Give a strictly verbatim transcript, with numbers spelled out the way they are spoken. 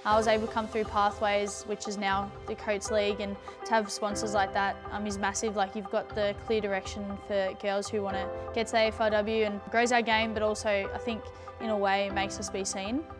I was able to come through Pathways, which is now the Coates League, and to have sponsors like that um, is massive. Like, you've got the clear direction for girls who want to get to the A F L W, and grows our game, but also I think in a way makes us be seen.